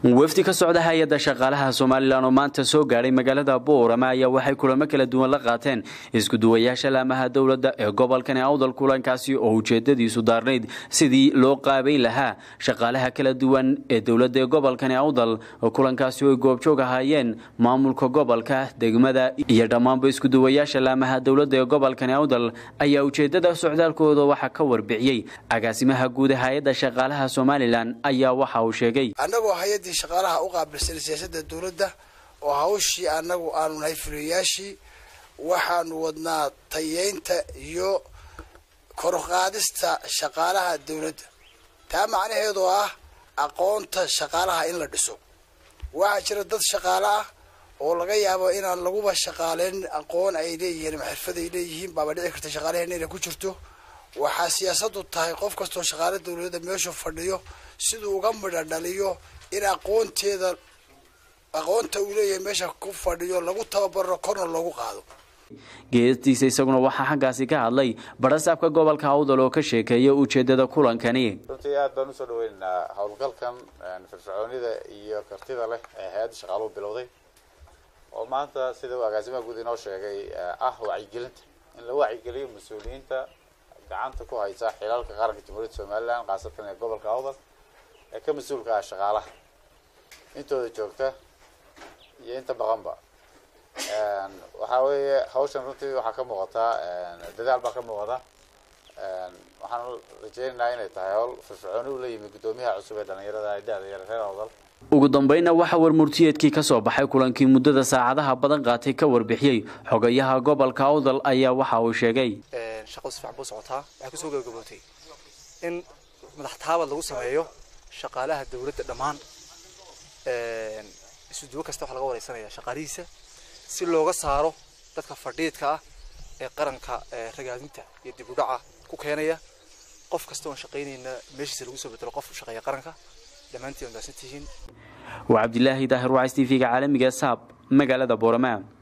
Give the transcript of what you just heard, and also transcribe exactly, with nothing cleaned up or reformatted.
wafdi ka socda hay'adda shaqaalaha Soomaaliland oo maanta soo gaaray magaalada Boorama ayaa waxay kulamo kala duwan la qaateen isku duwayaasha laamaha dawladda ee gobolkan Awdal kulankaasi oo ujeedadiisu daarnayd sidii loo qaabay lahaa shaqaalaha kala duwan ee dawladda ee gobolkan Awdal kulankaasi oo goobjoog ahaayeen maamulka gobolka degmada iyo dhammaanba isku duwayaasha laamaha dawladda ee gobolkan Awdal ayaa ujeedada socdaalkooda waxa ka warbixiyay agaasimaha guud ee hay'adda shaqaalaha Soomaaliland ayaa waxa uu sheegay shaqaalaha u qaabilsan siyaasadda dawladda oo hawshii anagu aanu nahay furiyaashii waxaan wadnaa tayeynta iyo kor u qaadista shaqaalaha dawladda taa macnaheedu ah aqoonta shaqaalaha in la dhiso waxa jira dad shaqaale ah oo laga yaabo inaan laguba shaqaaleyn aqoon ay leeyihiin ama xirfad ay leeyihiin baba dhici karta shaqaalaheena inay ku jirto waxa siyaasaddu tahay qof kastoo shaqaale dawladda meesha fadhiyo sidoo uga midha dhaliyo in aqoonteeda aqoonta uu leeyahay meesha ku fadhiyo lagu tababaro korna lagu qaado geestiisa isaguna waxa xaggaasi ka hadlay barasaabka gobolka Awdal oo ka sheekeeyay ujeedada kulankani runtii aad baan u soo dhaweynaa hawlgalkan firfircoonida iyo kartida leh ee hay'adda shaqaaluhu bilowday oo maanta sida uu agaasimaha guud inoo sheegay ah wacyigelinta in la wacyigeliyo mas'uuliyiinta gacanta ku haysa xilalka qaranka Jamhuuriyadda Soomaaliland qaasatan ee gobolka Awdal ee ka mas'uulka ah shaqaalaha intooda joogta iyo inta baqanba een waxa weeye hawshan runtii waxa ka muuqata dadaal baa ka muuqda een waxaan rajaynayaa inay tahay hawl firfircooni u leeyahay Gudoomiyaha cusub ee dhalinyarada hay'adda reer Awdal ugu dambeynna waxa warmurtiyeedkii ka soo baxay kulankii muddada saacadaha badan qaatay ka warbixiyay xogayaha gobolka Awdal ayaa waxa uu sheegay een shaqo si fiican buu socotaa waxa ku soo gabagabootay in madaxtaabad lagu sameeyo shaqaalaha dawladda dhamaan ee isu duwa kasta waxa laga wareysanaya shaqaalihiisa si looga saaro dadka fadhiidka ah ee qaranka ragaadinta iyo dib u dhaca ku keenaya qof kasta oo shaqeynayna meeshiisa lagu soo bedelo qof u shaqeeya qaranka dhamaantii wadaasatihiin waa Cabdilaahi Daahir waa S T V-ga caalamiga saab magaalada Boorama.